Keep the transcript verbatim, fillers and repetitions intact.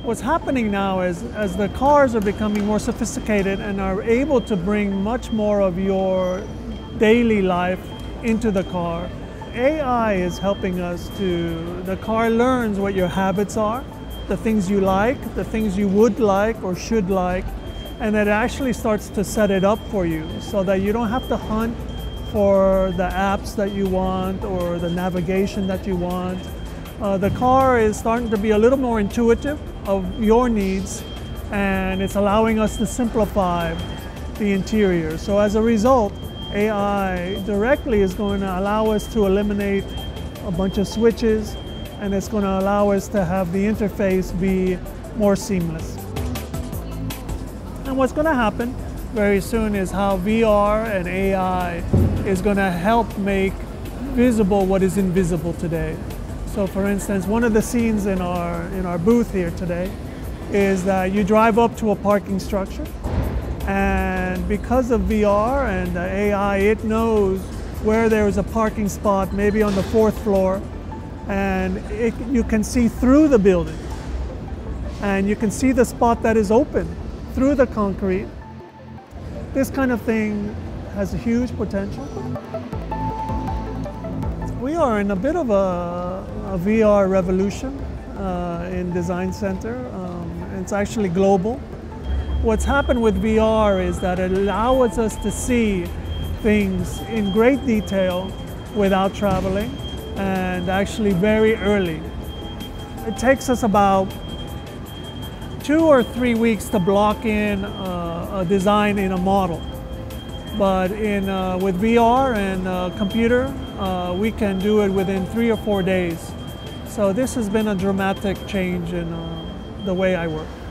What's happening now is as the cars are becoming more sophisticated and are able to bring much more of your daily life into the car, A I is helping us to, the car learns what your habits are, the things you like, the things you would like or should like, and it actually starts to set it up for you so that you don't have to hunt for the apps that you want or the navigation that you want. Uh, the car is starting to be a little more intuitive of your needs, and it's allowing us to simplify the interior. So as a result, A I directly is going to allow us to eliminate a bunch of switches, and it's going to allow us to have the interface be more seamless. And what's going to happen very soon is how V R and A I is going to help make visible what is invisible today. So for instance, one of the scenes in our, in our booth here today is that you drive up to a parking structure, and because of V R and A I, it knows where there is a parking spot, maybe on the fourth floor, and it, you can see through the building. And you can see the spot that is open through the concrete. This kind of thing has a huge potential. We are in a bit of a, a V R revolution uh, in Design Center. Um, it's actually global. What's happened with V R is that it allows us to see things in great detail without traveling, and actually very early. It takes us about two or three weeks to block in uh, a design in a model. But in, uh, with V R and uh, computer, uh, we can do it within three or four days. So this has been a dramatic change in uh, the way I work.